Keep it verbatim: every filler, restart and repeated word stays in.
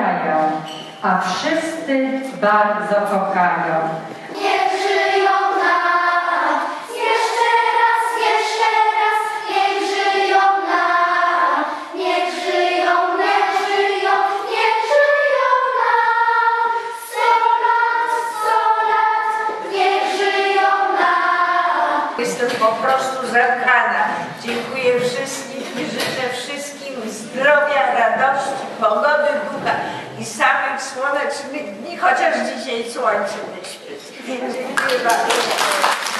spełniają, a wszyscy bardzo kochają. Niech żyją nam, jeszcze raz, jeszcze raz, niech żyją nam, niech żyją, niech żyją, niech żyją nam. Sto lat, sto lat, niech żyją nam. Jestem po prostu zakochana. Dziękuję wszystkim i życzę wszystkim zdrowia, radości, pogody ducha i samych słonecznych dni, chociaż dzisiaj słońce nie świeci. Dziękuję bardzo.